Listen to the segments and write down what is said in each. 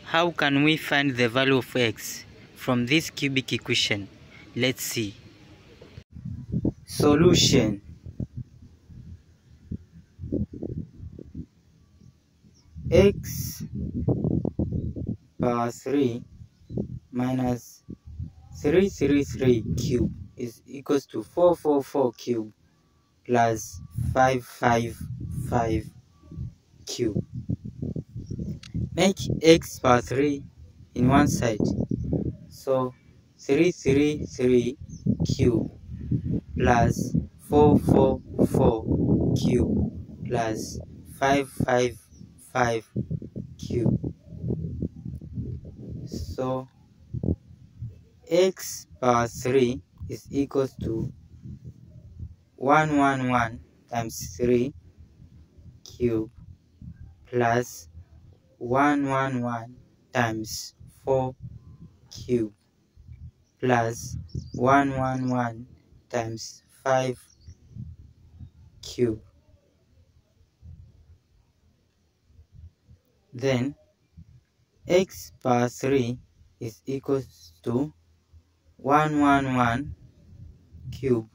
How can we find the value of x from this cubic equation? Let's see. Solution. X power 3 minus 333 cube is equals to 444 cube plus 555 cube. Make x power 3 in one side. So 333 cube plus 444 cube plus 555 cube. So x power 3 is equals to 111 times 3 cube plus 111 times 4 cube plus 111 times 5 cube. Then x power 3 is equals to 111 cube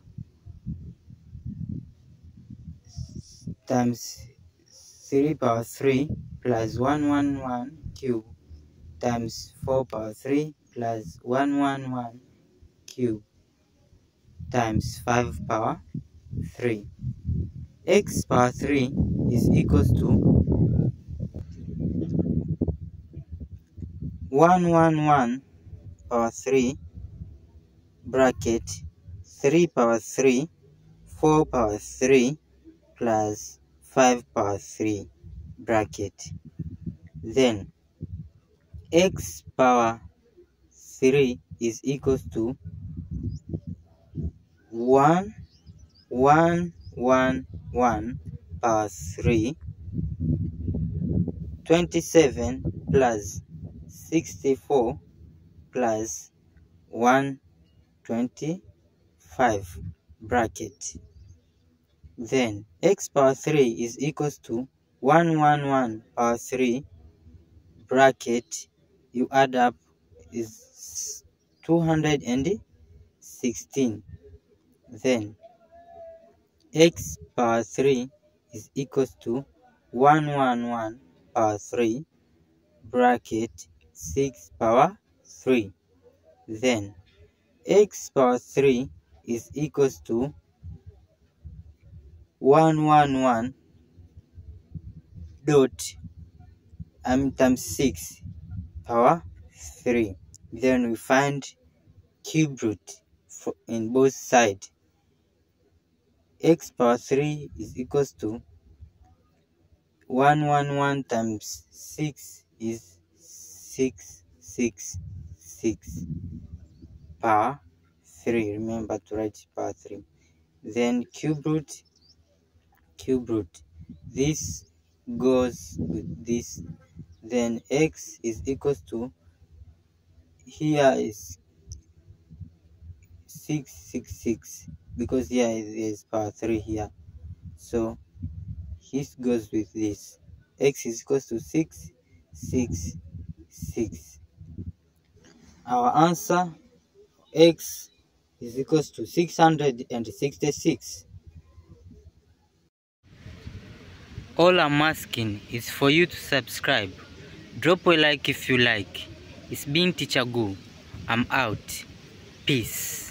times 3 power 3 plus 111 cube times 4 power 3 plus 111 cube times 5 power 3. X power 3 is equals to 111 power 3 bracket 3 power 3 4 power 3 plus 5 power 3 bracket. Then x power 3 is equals to 111 power 3 27 plus 64 plus 125 bracket. Then x power 3 is equals to 111 power 3 bracket, you add up is 216. Then x power 3 is equals to 111 power 3 bracket 6 power 3. Then x power 3 is equals to 111 dot times 6 power 3. Then we find cube root in both sides. X power 3 is equals to 111 times 6 is 666 power 3. Remember to write power 3. Then cube root. This goes with this. Then x is equals to, here is 666 because here is power 3 here. So this goes with this. X is equals to 666. Our answer, x is equals to 666. All I'm asking is for you to subscribe. Drop a like if you like. It's been Teacher Go. I'm out. Peace.